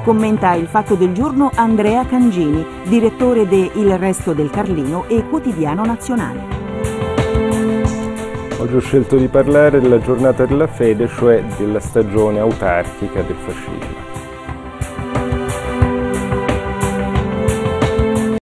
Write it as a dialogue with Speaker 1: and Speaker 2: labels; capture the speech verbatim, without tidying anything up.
Speaker 1: Commenta il fatto del giorno Andrea Cangini, direttore de Il Resto del Carlino e Quotidiano Nazionale.
Speaker 2: Oggi ho scelto di parlare della giornata della fede, cioè della stagione autarchica del fascismo.